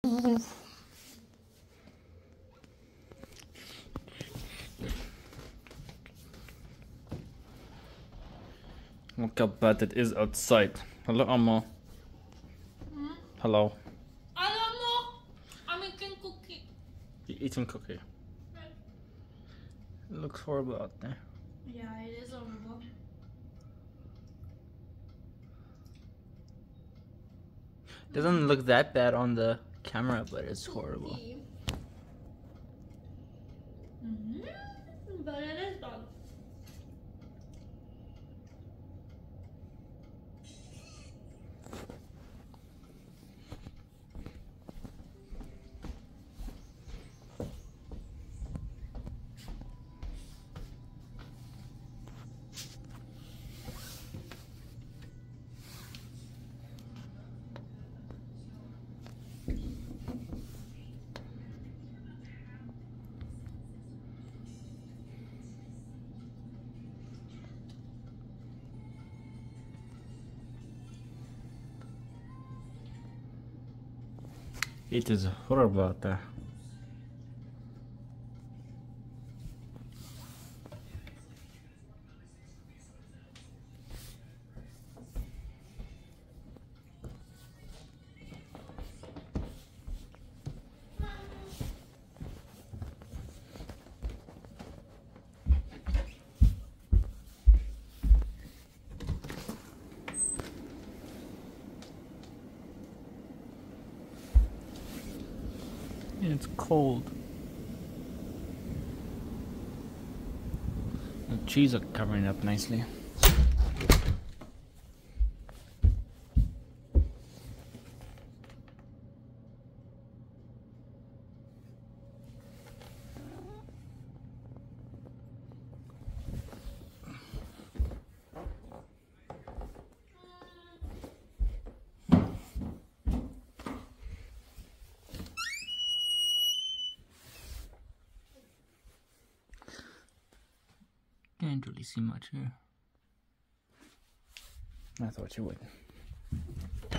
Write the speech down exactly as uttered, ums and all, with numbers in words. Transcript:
Look how bad it is outside. Hello, Amma. Hmm? Hello. I don't know. I'm eating cookie. You're eating cookie. It looks horrible out there. Yeah, it is horrible. Doesn't look that bad on the camera, but it's horrible. Mm-hmm. But it is bad. It is horrible out there. It's cold. The trees are covering up nicely. Can't really see much here. I thought you would.